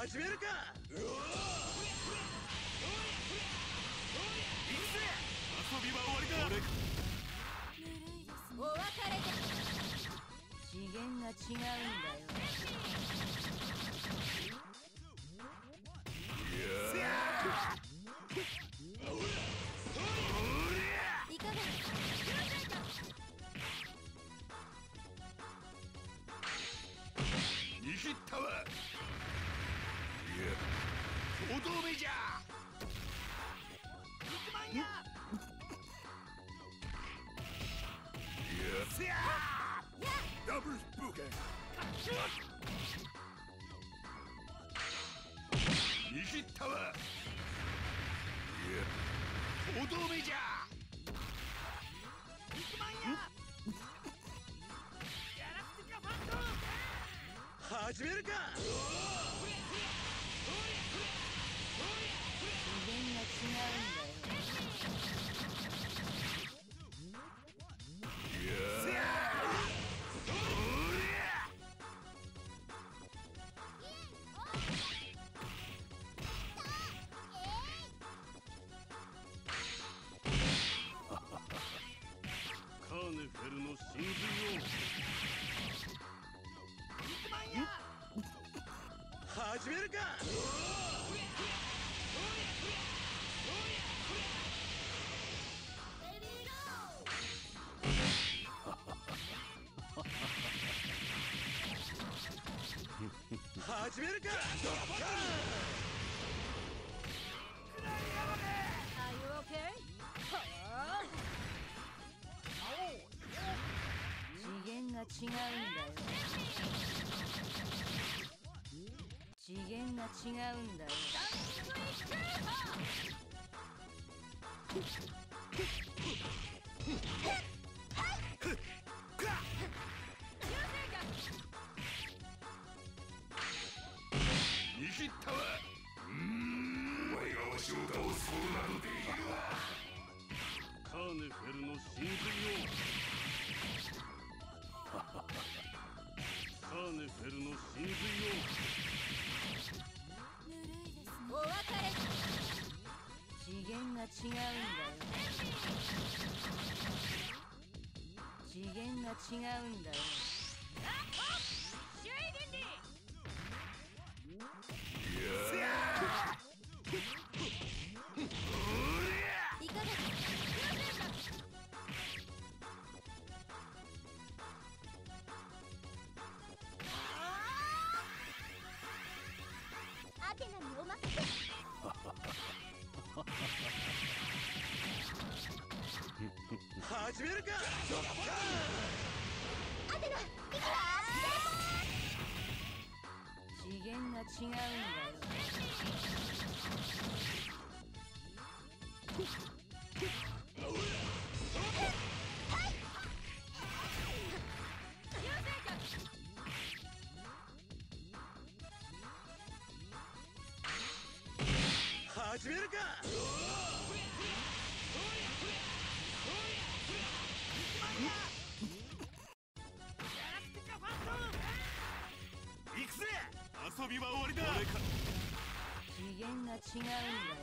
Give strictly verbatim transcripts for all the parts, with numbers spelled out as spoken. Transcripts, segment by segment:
始めるか。うわ行くぜ。遊びは終わりだ。俺お別れで次元が違うんだよ。いやいかがですか。 見切ったわ。いやとどめじゃ。肉まんや。いやダブルスプーケン。見切ったわ。いやとどめじゃ。肉まんや。やらせてかファント。始めるか。 次元が違うんだよ。 カーネフェルの真髄を。肉まんや。始めるか。始めるか。 Are you okay? 次元が違うんだよ。次元が違うんだよ。 見切ったわ。うーん、お前がわしを倒すことなどできるわ。カーネフェルの真髄を。カーネフェルの真髄を。 お別れ。次元が違うんだよ。次元が違うんだよ。いかがですか。アテナにお任せ。 始めるか。 アテナ、行くわ。次元が違うんだよ。 始めるか。行くぜ。遊びは終わりだ。 次元が違うんだよ。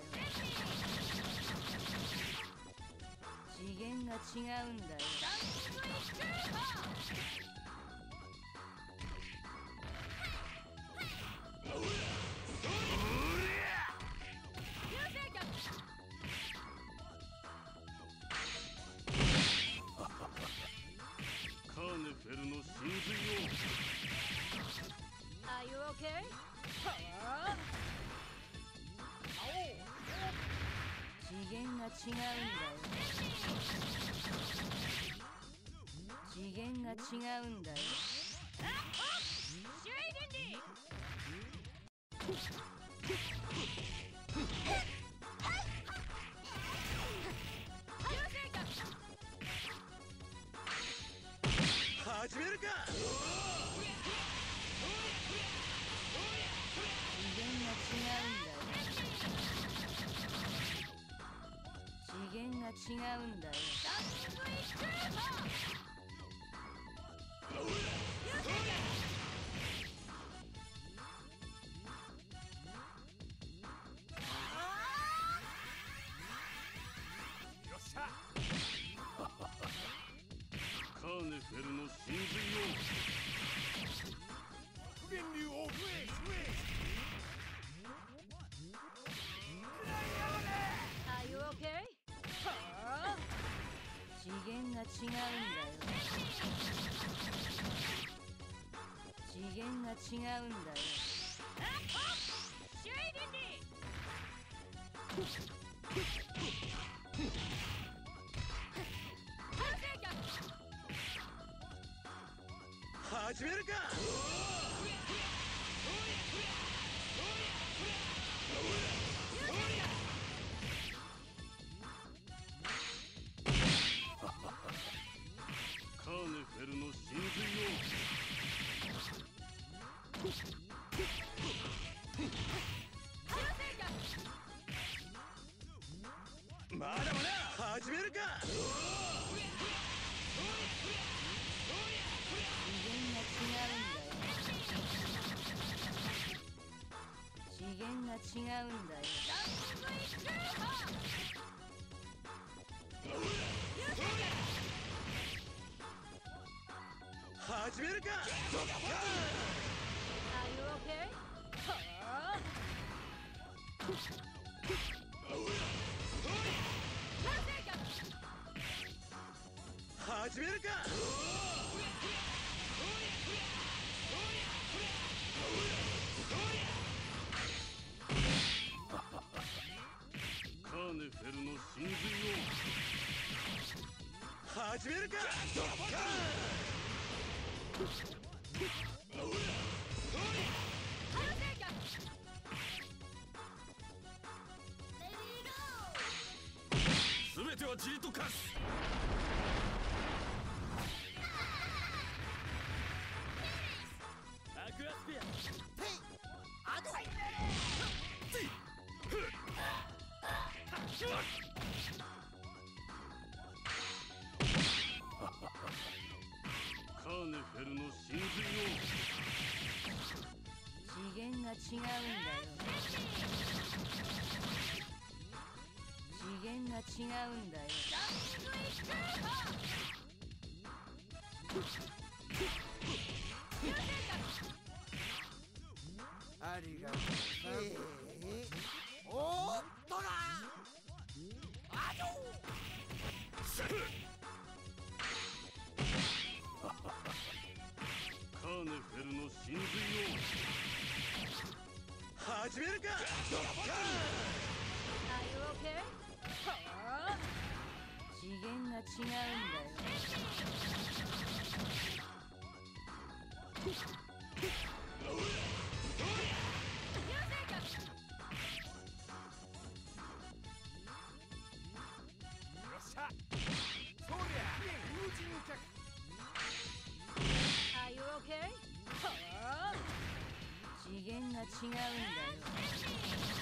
次元が違うんだよ。 カーネフェルの真髄を。 Are you okay? 次元が違うんだよ。次元が違うんだよ。 始めるか。 次元が違うんだよ。次元が違うんだよ。 次元が違うんだよ。シュイリンリ始めるか。 カーネフェルの真髄をまだまだ始めるか。 次元が違うんだよ。 始めるか。 Are you okay? 始めるか。 カーネフェルの真髄始めるか。 を全てはじりと化す。アクアスピアカーネフェルの真髄次元が違うんだよ。次元が違うんだよ。 ありがとう。おーっとな。あのカーネフェルの真髄始めるか。 Are you okay? 次元が違うんだよ。Are you okay? 次元が違うんだよ。